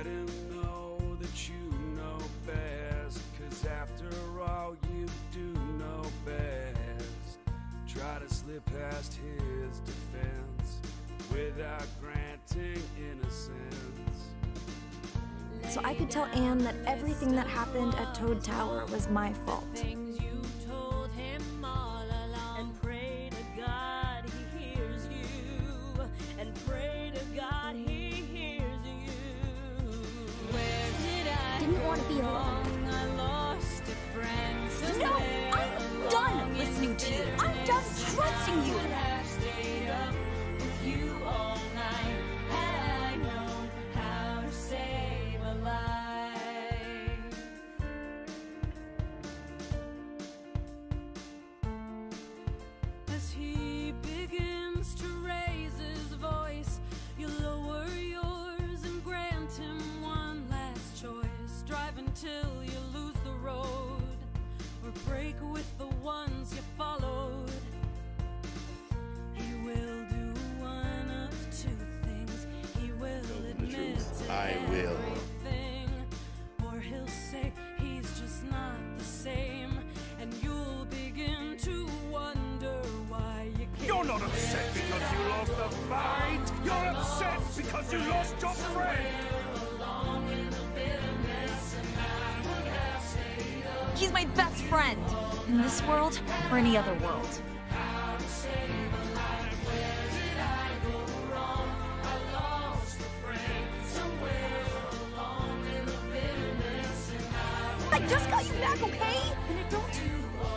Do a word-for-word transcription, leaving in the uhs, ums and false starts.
let him know that you know best, 'cause after all you do know best. Try to slip past his defense without granting innocence. So I could tell Anne that everything that happened at Toad Tower was my fault. Things you told him all along. And pray to God he hears you. And pray to God he hears you. Where did I Didn't want to be alone. wrong? I lost a friend. No, I'm done listening to you. I'm done trusting you. Have stayed up with you all night. Had I known how to save a life. As he begins to raise his voice, you lower yours and grant him one last choice. Drive until you lose the road, or break with the ones you followed. He will do one of two things. He will admit to I will. everything, or he'll say he's just not the same, and you'll begin to wonder why you can't. You're not upset because you lost the fight. You're upset because you lost your friend. He's my best friend. In this world, or any other world. I just got you back, okay? And I don't